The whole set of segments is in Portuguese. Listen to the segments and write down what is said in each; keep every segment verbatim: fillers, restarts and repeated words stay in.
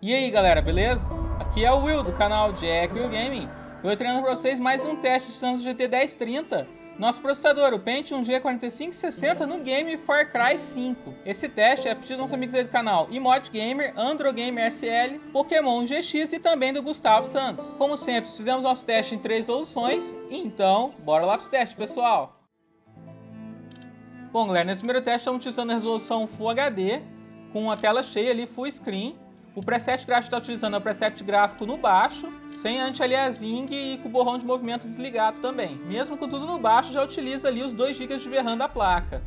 E aí galera, beleza? Aqui é o Will do canal Jack Will Gaming. Eu vou treinando para vocês mais um teste de Santos G T dez trinta. Nosso processador, o Pentium G quatro cinco sessenta no game Far Cry cinco. Esse teste é pedido dos nossos amigos aí do canal Imod Gamer, Androgamer S L, Pokémon G X e também do Gustavo Santos. Como sempre, fizemos nosso teste em três resoluções, então bora lá para os testes, pessoal! Bom galera, nesse primeiro teste estamos utilizando a resolução Full H D, com a tela cheia ali, Full Screen. O preset gráfico está utilizando o preset gráfico no baixo, sem anti-aliasing e com o borrão de movimento desligado também. Mesmo com tudo no baixo, já utiliza ali os dois gigas de V RAM da placa.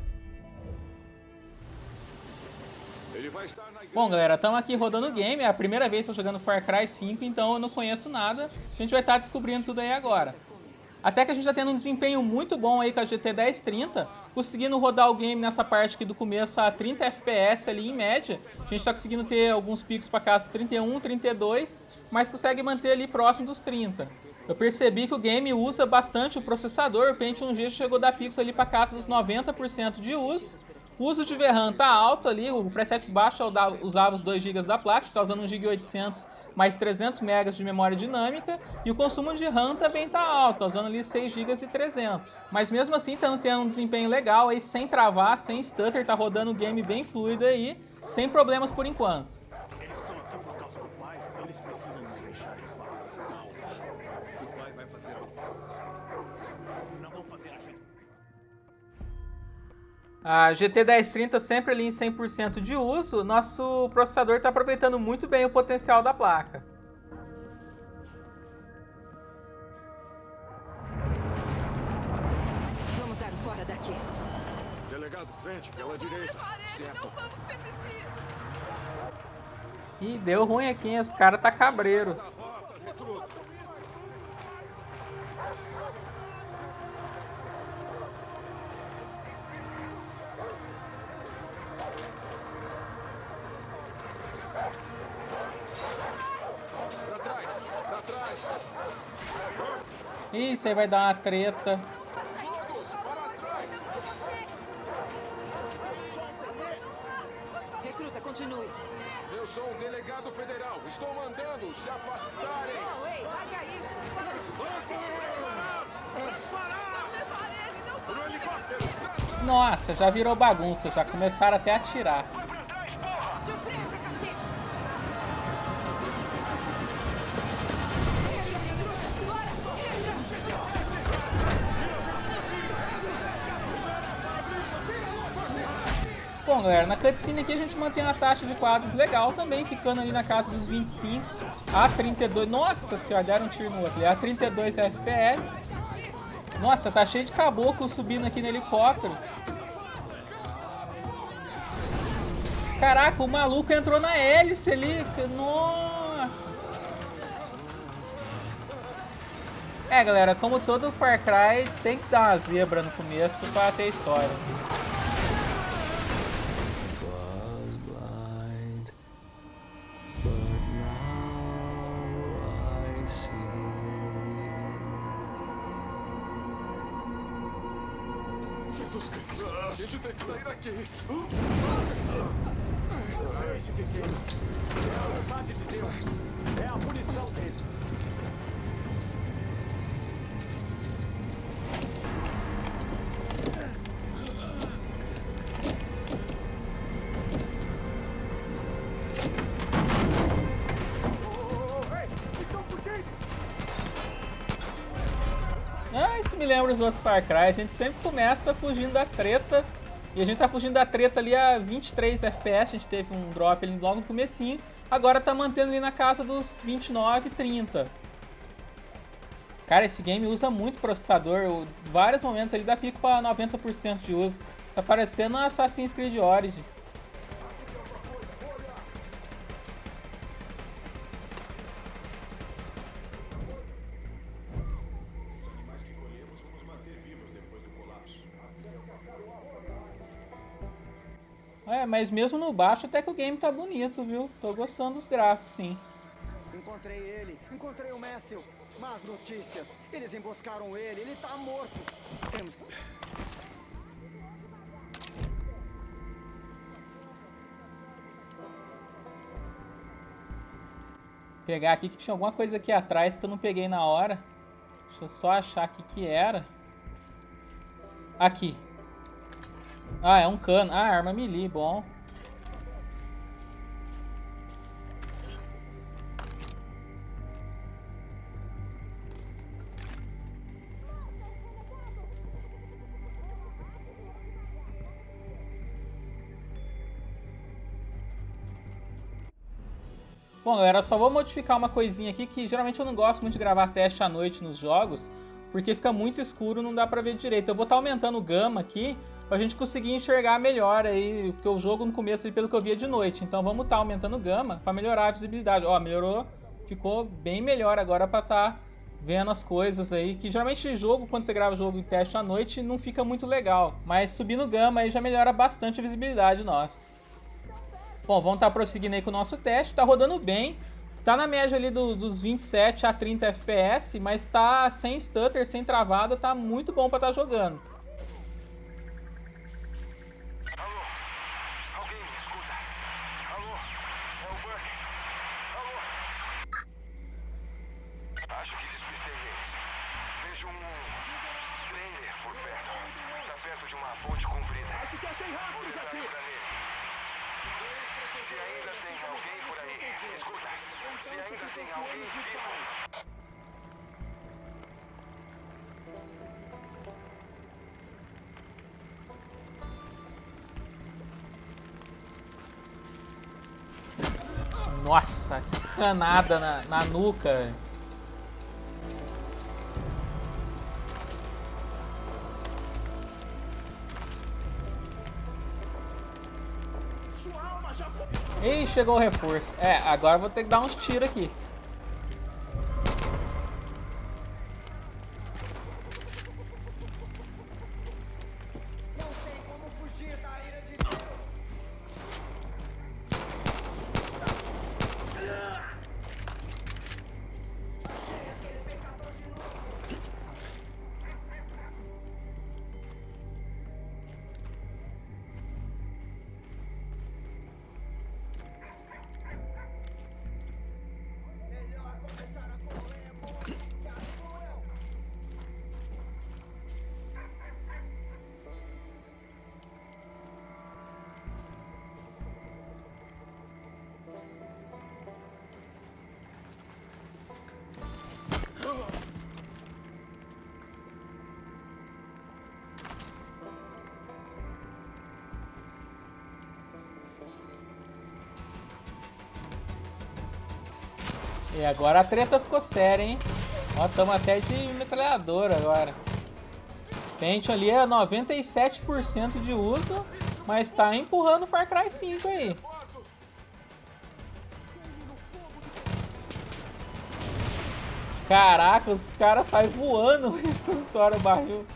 Bom galera, estamos aqui rodando o game, é a primeira vez que estou jogando Far Cry cinco, então eu não conheço nada. A gente vai estar descobrindo tudo aí agora. Até que a gente está tendo um desempenho muito bom aí com a G T dez trinta, conseguindo rodar o game nessa parte aqui do começo a trinta F P S ali em média. A gente está conseguindo ter alguns picos para casa trinta e um, trinta e dois, mas consegue manter ali próximo dos trinta. Eu percebi que o game usa bastante o processador, o Pentium G chegou a dar picos ali para casa dos noventa por cento de uso. O uso de V RAM tá alto ali, o preset baixo usava os dois gigas da placa, está usando um giga e oitocentos mais trezentos megas de memória dinâmica, e o consumo de RAM também tá alto, tá usando ali seis gigas e trezentos. Mas mesmo assim estamos tendo um desempenho legal aí, sem travar, sem stutter, tá rodando o game bem fluido aí, sem problemas por enquanto. Eles estão aqui por causa do pai, eles precisam nos deixar em paz. Não. O pai vai fazer alguma coisa. Não vão fazer a gente. A G T dez trinta sempre ali em cem por cento de uso, nosso processador está aproveitando muito bem o potencial da placa. Vamos dar fora daqui. Delegado, frente, pela direita. Certo. Ih, deu ruim aqui, hein? Os caras tá cabreiro. Isso aí vai dar uma treta. Recruta, continue. Eu sou um delegado federal. Estou mandando se afastarem. Não, ei, larga isso. Nossa, já virou bagunça, já começaram até a atirar. Depressa, cacete. Bom galera, na cutscene aqui a gente mantém uma taxa de quadros legal também, ficando ali na casa dos vinte e cinco a trinta e dois. Nossa senhora, deram um tiro no outro ali, a trinta e dois F P S. Nossa, tá cheio de caboclo subindo aqui no helicóptero. Caraca, o maluco entrou na hélice ali. Nossa. É galera, como todo Far Cry, tem que dar uma zebra no começo pra ter história. Jesus Cristo, a gente tem que sair daqui. Deixe de quem? É a vontade de Deus. É a punição dele. Ah, isso me lembra os outros Far Cry, a gente sempre começa fugindo da treta. E a gente tá fugindo da treta ali a vinte e três F P S, a gente teve um drop ali logo no comecinho. Agora tá mantendo ali na casa dos vinte e nove, trinta. Cara, esse game usa muito processador, em vários momentos ele dá pico pra noventa por cento de uso. Tá parecendo Assassin's Creed Origins. É, mas mesmo no baixo até que o game tá bonito, viu? Tô gostando dos gráficos, sim. Encontrei ele, encontrei o Matthew. Más notícias, eles emboscaram ele, ele tá morto. Temos... Pegar aqui que tinha alguma coisa aqui atrás que eu não peguei na hora. Deixa eu só achar o que que era. Aqui. Ah, é um cano. Ah, arma melee, bom. Bom, galera, eu só vou modificar uma coisinha aqui, que geralmente eu não gosto muito de gravar teste à noite nos jogos, porque fica muito escuro, não dá pra ver direito. Eu vou estar aumentando o gama aqui, pra gente conseguir enxergar melhor aí, porque o jogo no começo, pelo que eu via, de noite. Então vamos estar aumentando o gama pra melhorar a visibilidade. Ó, melhorou, ficou bem melhor agora pra estar vendo as coisas aí, que geralmente jogo, quando você grava jogo em teste à noite, não fica muito legal. Mas subindo o gama aí já melhora bastante a visibilidade nossa. Bom, vamos estar prosseguindo aí com o nosso teste. Tá rodando bem. Tá na média ali do, dos vinte e sete a trinta F P S, mas tá sem stutter, sem travada, tá muito bom pra estar jogando. Alô? Alguém me escuta? Alô? É o Buck? Alô? Acho que despistei eles. Vejo um trailer por perto. Tá perto de uma ponte comprida. Acho que achei rastros aqui. Se ainda tem alguém por aí, escuta. Se ainda tem alguém vivo. Nossa, que canada na, na nuca, velho. Ih, chegou o reforço. É, agora eu vou ter que dar uns tiros aqui. Não sei como fugir da ira de Deus. E agora a treta ficou séria, hein? Ó, estamos até de metralhadora agora. Pente ali é noventa e sete por cento de uso, mas tá empurrando o Far Cry cinco aí. Caraca, os caras saem voando quando estoura o barril.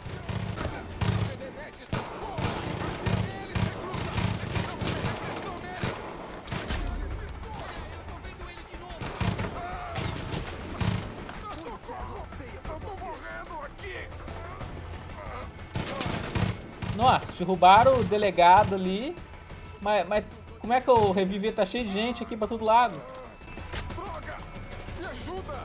Nossa, derrubaram o delegado ali. Mas, mas como é que eu revivi? Tá cheio de gente aqui pra todo lado. Droga! Me ajuda!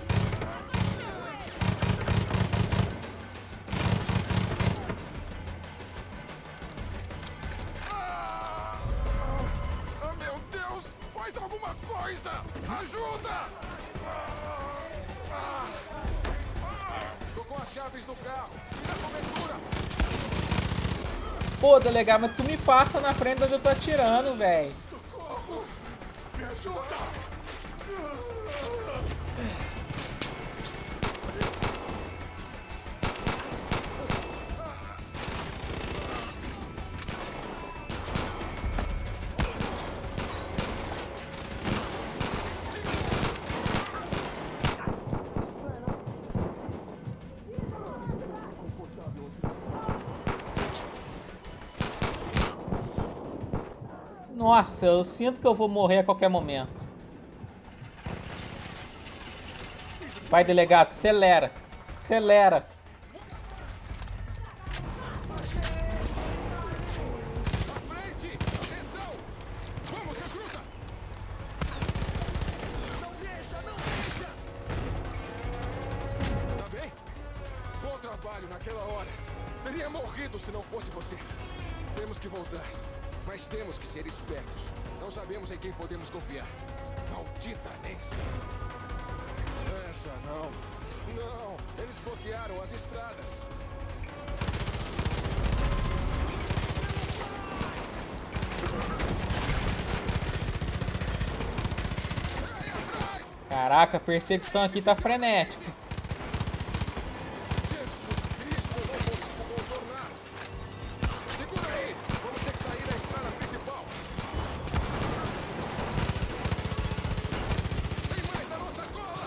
Ah, ah, meu Deus! Faz alguma coisa! Ajuda! Ah, ah, ah. Tô com as chaves do carro. Me dá cobertura! Pô, delegado, mas tu me passa na frente onde eu tô atirando, velho. Me ajuda! Nossa, eu sinto que eu vou morrer a qualquer momento. Vai, delegado, acelera. Acelera. À frente! Atenção! Vamos, recruta! Não deixa morrido se não fosse você. Temos que voltar. Mas temos que ser espertos. Não sabemos em quem podemos confiar. Maldita Nancy. Essa não. Não. Eles bloquearam as estradas. Caraca, a perseguição aqui tá frenética. Jesus Cristo, eu não consigo contornar. Segura aí. Vamos ter que sair da estrada principal. Tem mais na nossa cola.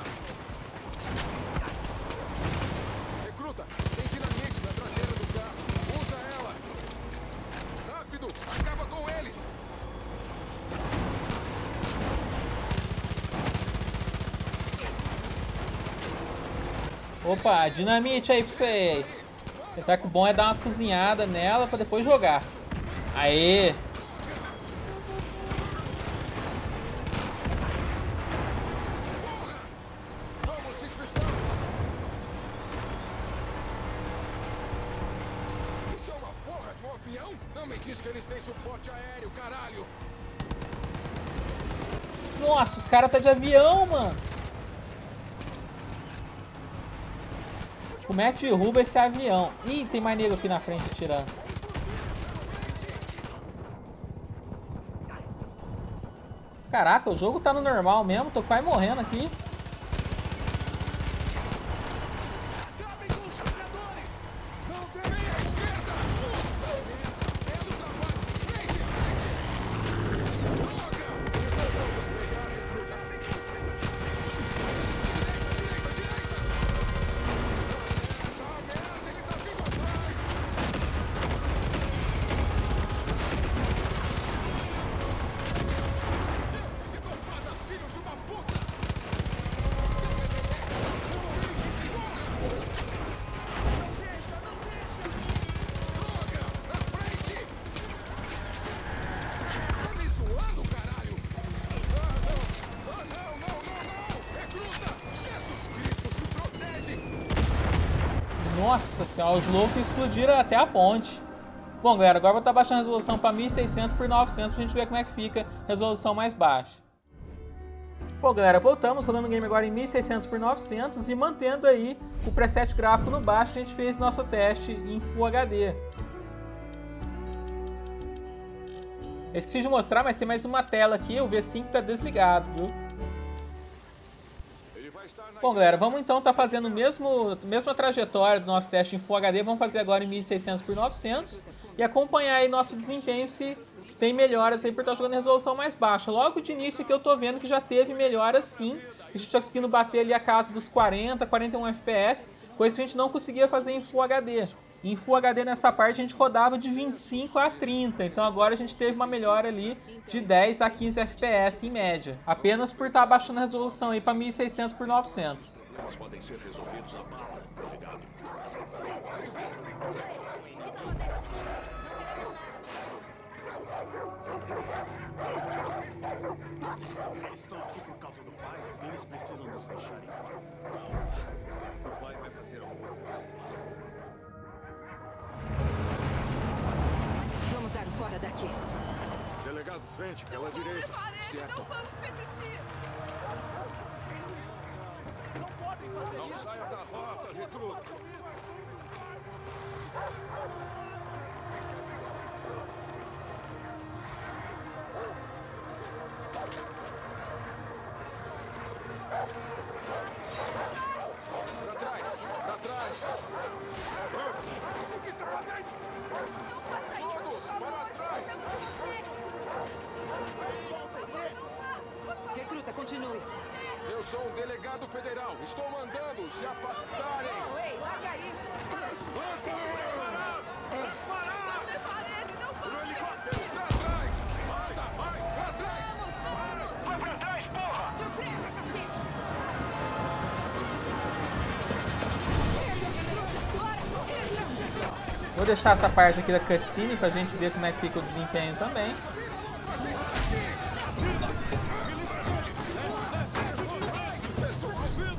Recruta, tem dinamite na traseira do carro. Usa ela. Rápido, acaba com eles. Opa, dinamite aí pra vocês. Pensar que o bom é dar uma cozinhada nela pra depois jogar. Aê! Vamos, despistamos. Isso é uma porra de um avião? Não me diz que eles têm suporte aéreo, caralho. Nossa, os caras tá de avião, mano. Como é que derruba esse avião? Ih, tem mais nego aqui na frente atirando. Caraca, o jogo tá no normal mesmo. Tô quase morrendo aqui. Nossa senhora, os loucos explodiram até a ponte. Bom, galera, agora eu vou estar baixando a resolução para mil e seiscentos por novecentos pra gente ver como é que fica a resolução mais baixa. Bom, galera, voltamos rodando o game agora em mil e seiscentos por novecentos e mantendo aí o preset gráfico no baixo. A gente fez nosso teste em Full H D. Eu esqueci de mostrar, mas tem mais uma tela aqui, o V cinco está desligado, viu? Bom, galera, vamos então estar tá fazendo o mesmo, mesma trajetória do nosso teste em Full H D. Vamos fazer agora em mil e seiscentos por novecentos e acompanhar aí nosso desempenho se tem melhoras aí por estar jogando em resolução mais baixa. Logo de início que eu tô vendo que já teve melhoras sim. A gente está conseguindo bater ali a casa dos quarenta, quarenta e um F P S, coisa que a gente não conseguia fazer em Full H D. Em Full H D nessa parte a gente rodava de vinte e cinco a trinta, então agora a gente teve uma melhora ali de dez a quinze F P S em média, apenas por estar abaixando a resolução aí para mil e seiscentos por novecentos. Eles podem ser resolvidos a bala, obrigado. Eles estão aqui por causa do pai, eles precisam nos deixar em paz. O pai vai fazer alguma coisa. Vamos dar fora daqui. Delegado, frente, pela direita. Certo. Não saia da rota, recruta. Pra trás, pra trás. O que está fazendo? Todos, para trás. Recruta, continue. Eu sou o delegado federal. Estou mandando se afastarem. Não, ei, larga isso. Não levar ele, não vai. Pra trás. Anda, vai, pra trás. Vamos, vamos. Vai pra trás, porra! Depressa, cacete. Ele, recruta, bora. Ele. Vou deixar essa parte aqui da cutscene pra gente ver como é que fica o desempenho também.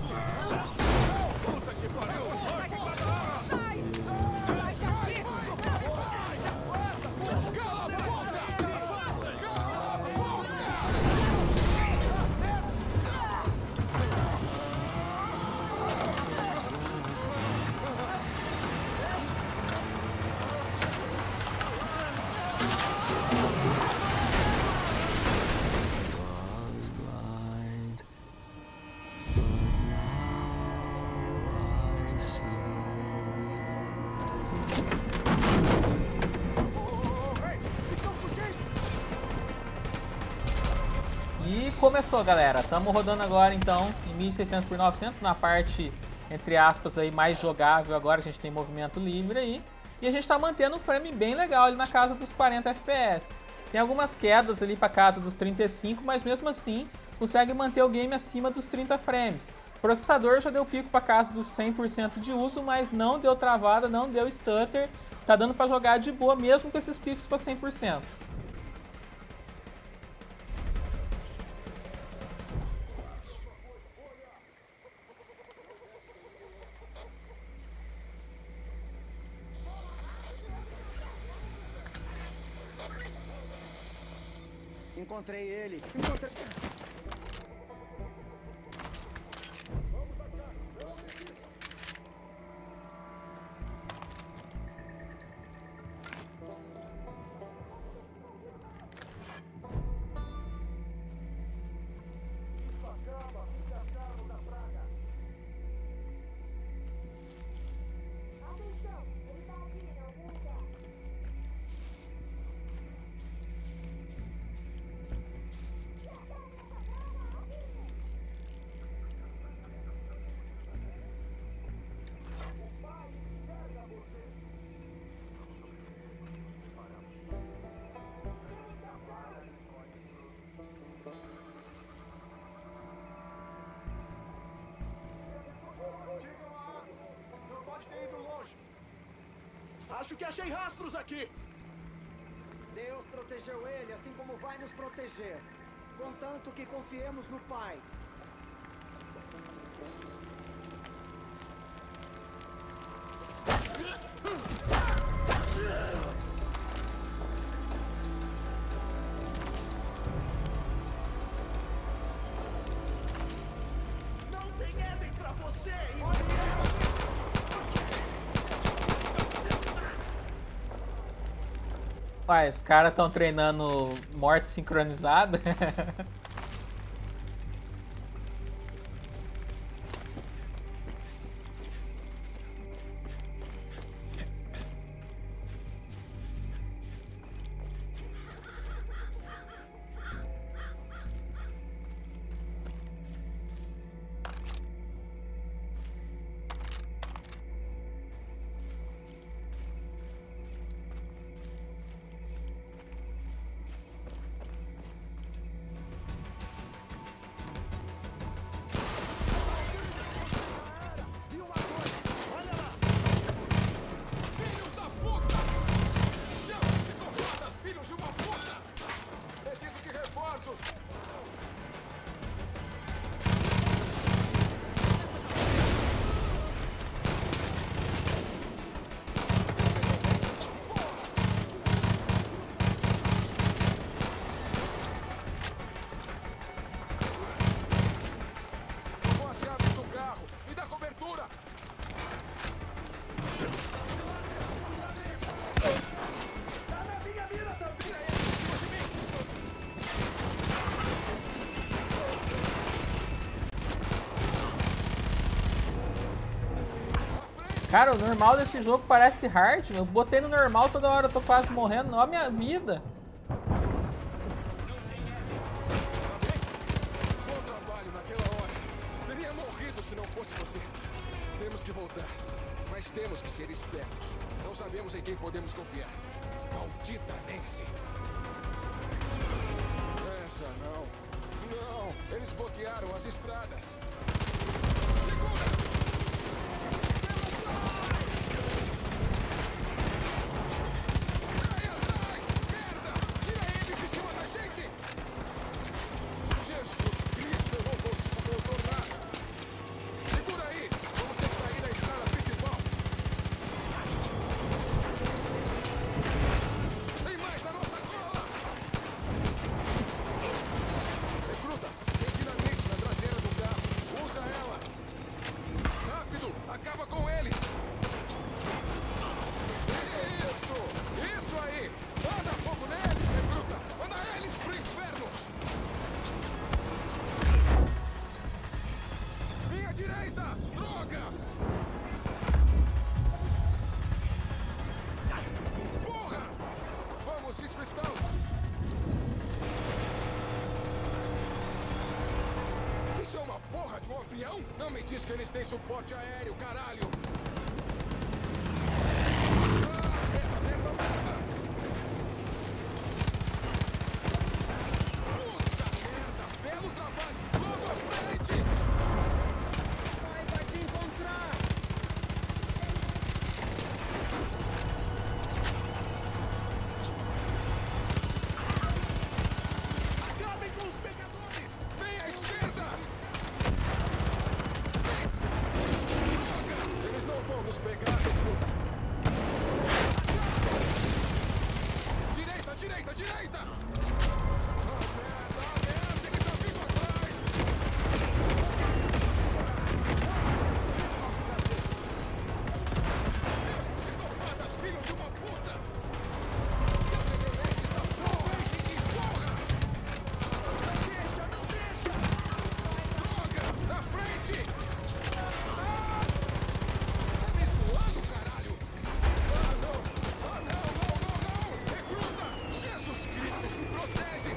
Sai daqui. começou, galera. Estamos rodando agora, então, em mil e seiscentos por novecentos, na parte, entre aspas, aí, mais jogável. Agora a gente tem movimento livre aí. E a gente está mantendo um frame bem legal ali na casa dos quarenta F P S. Tem algumas quedas ali para casa dos trinta e cinco, mas mesmo assim consegue manter o game acima dos trinta frames. O processador já deu pico para casa dos cem por cento de uso, mas não deu travada, não deu stutter. Tá dando para jogar de boa mesmo com esses picos para cem por cento. Encontrei ele. Encontrei... Acho que achei rastros aqui! Deus protegeu ele, assim como vai nos proteger. Contanto que confiemos no Pai. Não tem Éden pra você! Uai, os caras estão treinando morte sincronizada. Cara, o normal desse jogo parece hard. Eu botei no normal, toda hora eu tô quase morrendo. Olha a minha vida. Bom trabalho naquela hora. Teria morrido se não fosse você. Temos que voltar. Mas temos que ser espertos. Não sabemos em quem podemos confiar. Maldita Nancy. Essa não. Não. Eles bloquearam as estradas. Segura! com o avião? Não me diz que eles têm suporte aéreo, caralho! Ah, merda, merda, merda! Puta merda! Belo trabalho! Logo à frente! Vai, vai te encontrar! Acabem com os pegadores! Vem à esquerda! Droga! Eles não vão nos pegar, recruta! Direita, direita, direita! Ah, merda, ah, merda! Ele tá vindo atrás! Seus psicopatas, filhos de uma puta! Seus rebeldes da porra! Escorra! Não deixa, não deixa! Droga! Na frente! Tá me zoando, caralho! Ah, não! Ah, não, não, não, não! Recruta! Jesus Cristo, se protege!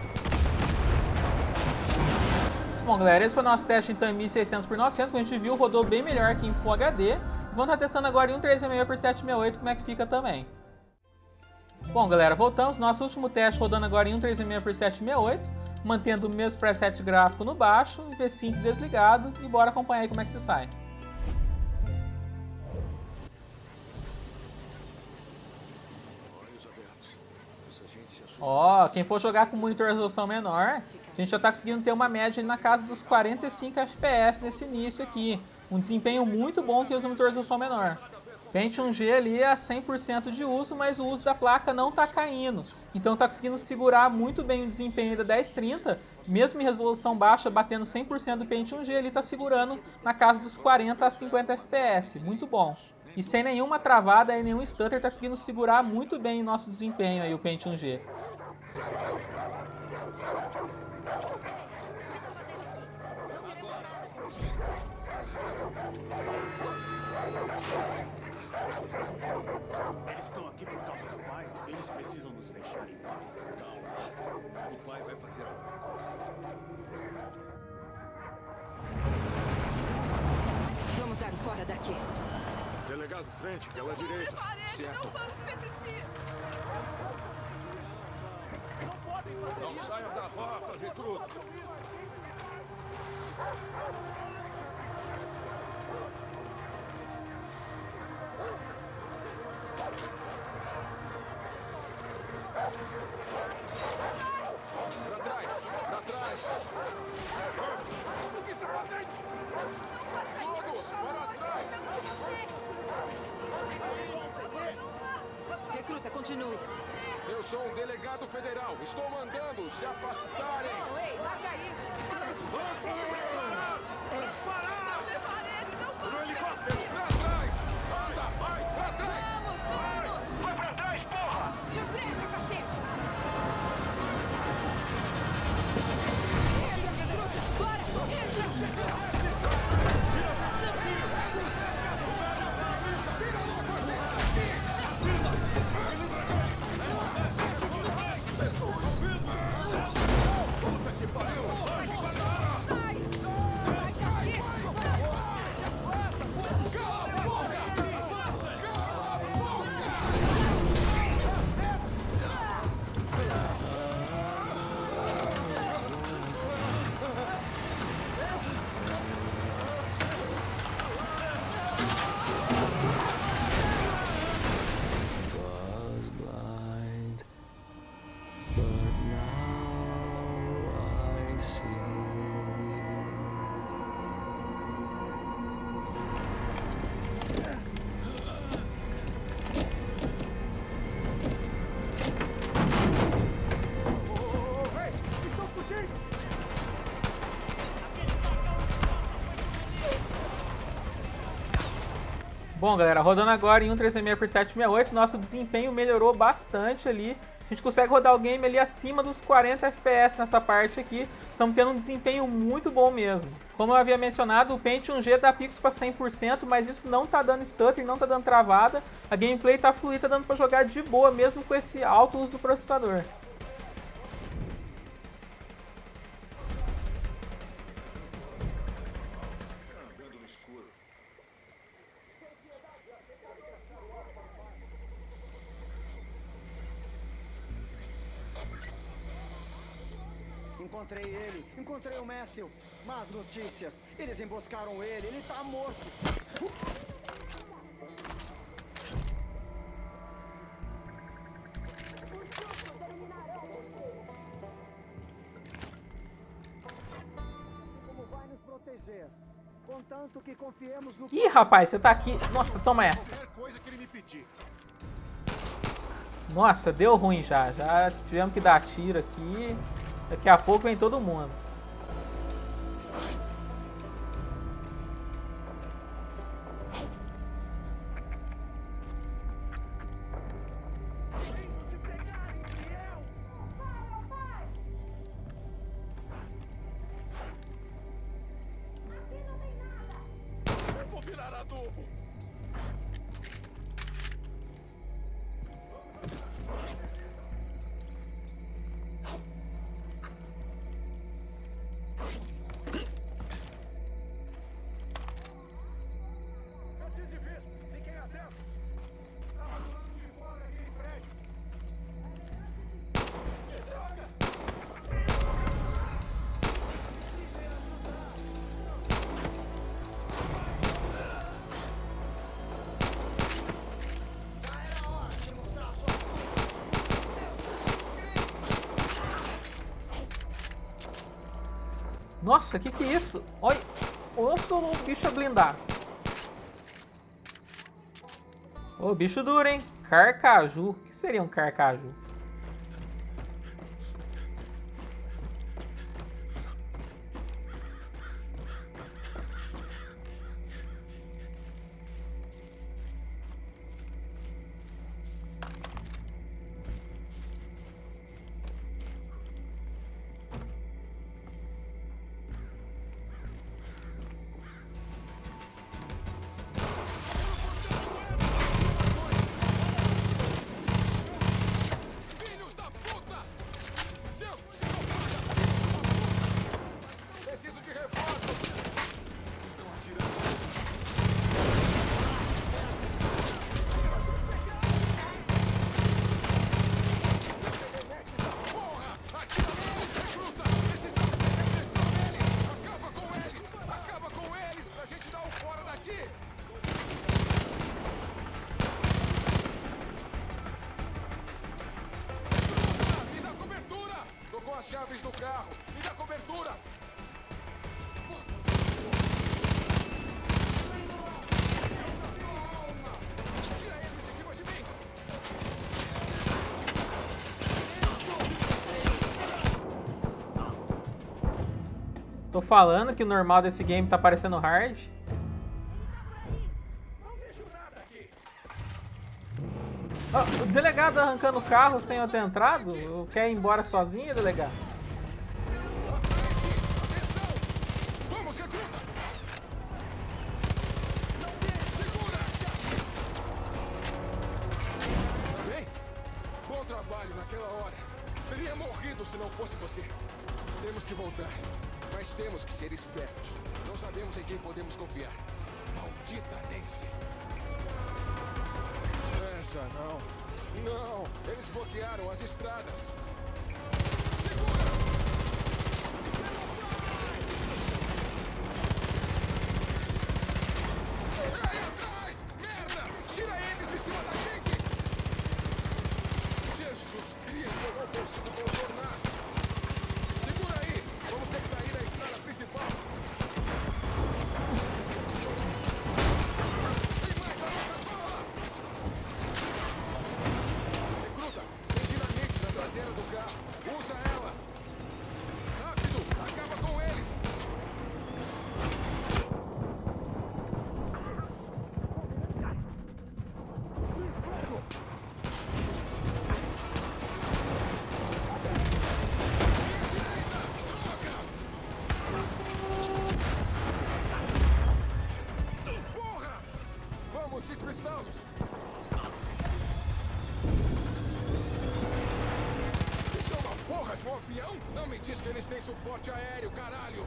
Bom, galera, esse foi o nosso teste então em mil e seiscentos por novecentos, como a gente viu, rodou bem melhor aqui em Full H D. Vamos estar testando agora em um três seis seis por setecentos e sessenta e oito como é que fica também. Bom, galera, voltamos. Nosso último teste rodando agora em um três seis seis por setecentos e sessenta e oito, mantendo o mesmo preset gráfico no baixo, V cinco desligado, e bora acompanhar aí como é que se sai. Olhos abertos. Essa gente se assusta. Ó, quem for jogar com monitor resolução menor, a gente já está conseguindo ter uma média na casa dos quarenta e cinco F P S nesse início aqui. Um desempenho muito bom que usa monitor resolução menor. Pentium G ali é a cem por cento de uso, mas o uso da placa não está caindo. Então está conseguindo segurar muito bem o desempenho da dez trinta, mesmo em resolução baixa, batendo cem por cento do Pentium G, ele está segurando na casa dos quarenta a cinquenta F P S. Muito bom. E sem nenhuma travada e nenhum stutter, está conseguindo segurar muito bem o nosso desempenho aí, o Pentium G. Eles estão aqui por causa do pai. Eles precisam nos deixar em paz. Calma. O pai vai fazer alguma coisa. Vamos dar fora daqui. Delegado, frente, pela direita. Levar ele, Certo. não vamos permitir. Não podem fazer Não isso. saia da rota, recruta! Pra trás! Pra trás! O que está fazendo? Todos, para trás! Recruta, continue. Eu sou um delegado federal. Estou mandando se afastarem. Ei, larga isso. Não levar ele, não No vamos helicóptero. Pra trás! Anda! Vai! Pra trás! Vamos, vamos. Vai pra trás, porra! Depressa, cacete. Entra, recruta. Bora, entra. Sai. Sai daqui. Was blind, but now I see. Bom, galera, rodando agora em um três seis seis por setecentos e sessenta e oito, nosso desempenho melhorou bastante ali. A gente consegue rodar o game ali acima dos quarenta F P S nessa parte aqui. Estamos tendo um desempenho muito bom mesmo. Como eu havia mencionado, o Pentium G dá picos para cem por cento, mas isso não está dando stutter, não está dando travada. A gameplay está fluida, tá dando para jogar de boa mesmo com esse alto uso do processador. encontrei ele. Encontrei o Matthew. Más notícias. Eles emboscaram ele. Ele tá morto. Como vai nos proteger? Contanto que confiemos no... Ih, rapaz, você tá aqui. Nossa, toma essa. Qualquer coisa que ele me pedir. Nossa, deu ruim já. Já tivemos que dar tiro aqui. Daqui a pouco vem todo mundo. Eu vou virar adubo. Nossa, que que é isso? Olha, osso ou bicho blindado? Ô, bicho duro, hein? Carcaju. O que seria um carcaju? Filhos da puta! Seus psicopatas! Preciso de reforços! Estão atirando. Porra! Atira neles, recruta! Precisamos ter repressão neles! Acaba com eles! Acaba com eles pra gente dar o fora daqui! Me dá cobertura! Tô com as chaves do carro! Me dá cobertura! Tira eles de cima de mim! Tô falando que o normal desse game tá parecendo hard. Ah, o delegado arrancando o carro sem eu ter entrado? Quer ir embora sozinho, delegado? Atenção! Vamos, recruta! Segura! Tá bem? Bom trabalho naquela hora. Teria morrido se não fosse você. Temos que voltar. Mas temos que ser espertos. Não sabemos em quem podemos confiar. Maldita Nancy. Essa não. Não! Eles bloquearam as estradas. Segura! Aí atrás! Merda! Tira eles de cima da gente! Jesus Cristo, eu não consigo contornar! Segura aí! Vamos ter que sair da estrada principal! Tem mais da nossa cola! Recruta! Tem dinamite na traseira do carro! Usa ela! Rápido! Acaba com eles! Porra! Vamos despistá-los! Isso é uma porra de um avião? Não me diz que eles têm suporte aéreo, caralho!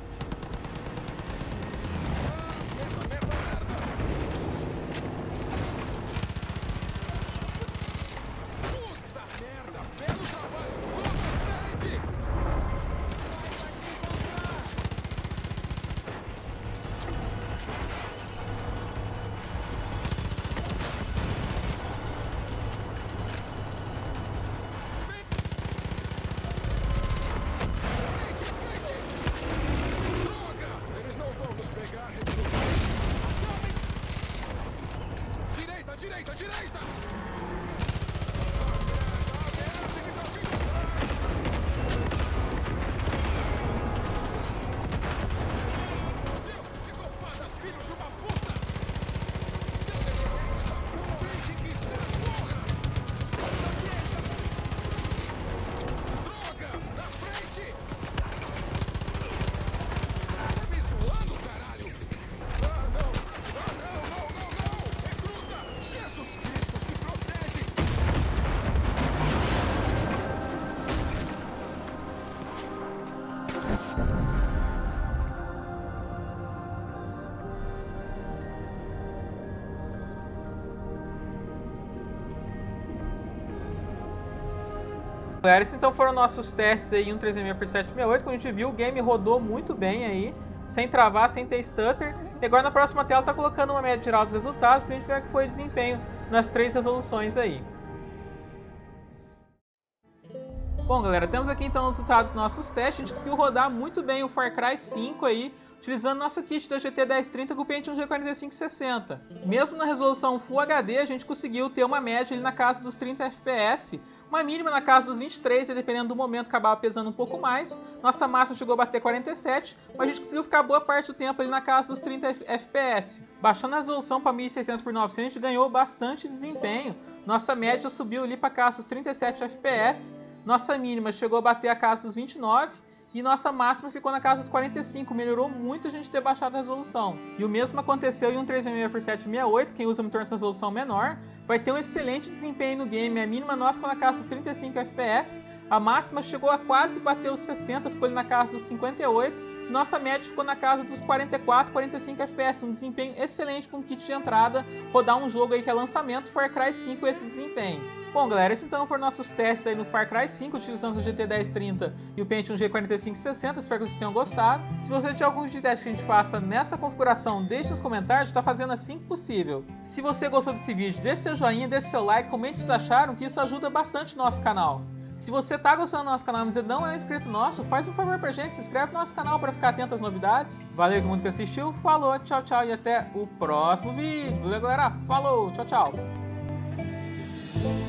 Ah, merda, merda, merda! Puta merda! Belo trabalho! Vamos à frente! direita! Seus psicopatas, filhos de uma puta! Seus emergentes da puta origem que está porra! Droga! Na frente! Tá me zoando, caralho! Ah, não! Ah, não, não, não, não! Recruta! Jesus Cristo, se protege! Galera, esses então foram nossos testes aí, um três seis seis por sete sessenta e oito. Como a gente viu, o game rodou muito bem aí, sem travar, sem ter stutter. E agora na próxima tela tá colocando uma média geral dos resultados pra gente ver como é que foi o desempenho nas três resoluções aí. Bom, galera, temos aqui então os resultados dos nossos testes. A gente conseguiu rodar muito bem o Far Cry cinco aí, utilizando nosso kit da G T dez trinta com o Pentium G quarenta e cinco sessenta. Mesmo na resolução Full H D, a gente conseguiu ter uma média ali na casa dos trinta F P S, uma mínima na casa dos vinte e três, e dependendo do momento acabava pesando um pouco mais. Nossa máxima chegou a bater quarenta e sete, mas a gente conseguiu ficar boa parte do tempo ali na casa dos trinta F P S. Baixando a resolução para mil e seiscentos por novecentos, a gente ganhou bastante desempenho. Nossa média subiu ali para casa dos trinta e sete F P S, nossa mínima chegou a bater a casa dos vinte e nove, e nossa máxima ficou na casa dos quarenta e cinco, melhorou muito a gente ter baixado a resolução. E o mesmo aconteceu em um três seis seis por sete sessenta e oito, quem usa monitor nessa resolução menor vai ter um excelente desempenho no game. A mínima nossa ficou na casa dos trinta e cinco F P S, a máxima chegou a quase bater os sessenta, ficou ali na casa dos cinquenta e oito, nossa média ficou na casa dos quarenta e quatro, quarenta e cinco F P S, um desempenho excelente para um kit de entrada, rodar um jogo aí que é lançamento, Far Cry cinco, esse desempenho. Bom, galera, esses então foram nossos testes aí no Far Cry cinco, utilizando o G T dez trinta e o Pentium G quarenta e cinco sessenta, espero que vocês tenham gostado. Se você tiver algum de teste que a gente faça nessa configuração, deixe nos comentários, está fazendo assim que possível. Se você gostou desse vídeo, deixe seu joinha, deixe seu like, comente se vocês acharam, que isso ajuda bastante o nosso canal. Se você está gostando do nosso canal, mas não é inscrito nosso, faz um favor pra gente, se inscreve no nosso canal para ficar atento às novidades. Valeu todo mundo que assistiu, falou, tchau, tchau e até o próximo vídeo. Valeu, galera, falou, tchau, tchau.